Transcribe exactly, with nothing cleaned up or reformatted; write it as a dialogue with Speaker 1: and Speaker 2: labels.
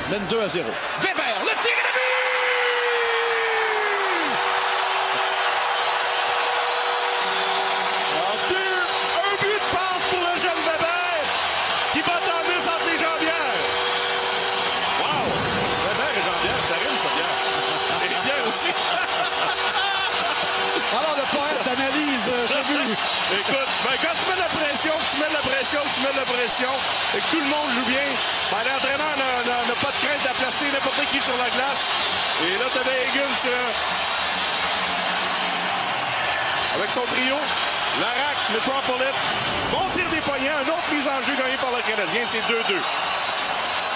Speaker 1: mène deux à zéro.
Speaker 2: Weber, le tir et le but!
Speaker 3: En deux, un but de passe pour le jeune Weber qui bat en mise entre les jambières. Wow! Weber et jambière, ça rime, ça, Pierre. Et bien aussi.
Speaker 1: Alors, le poète d'analyse, euh, j'ai vu.
Speaker 3: Écoute, ben, quand tu mets de la pression, tu mets de la pression, tu mets de la pression, et que tout le monde joue bien, ben, l'entraîneur n'a pas de crainte de placer n'importe qui sur la glace. Et là, tu avais Higgins euh, avec son trio. Larac, Metropolitan. Bon tir des poignets, un autre mise en jeu gagné par le Canadien, c'est deux deux.